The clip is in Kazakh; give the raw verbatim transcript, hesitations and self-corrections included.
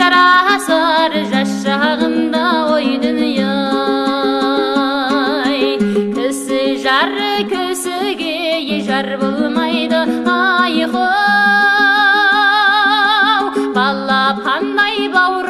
жарасар жас шағында ой дүние-ай. Кісі жары көсіге жар болмайды ай хоу, бала қандай бауыр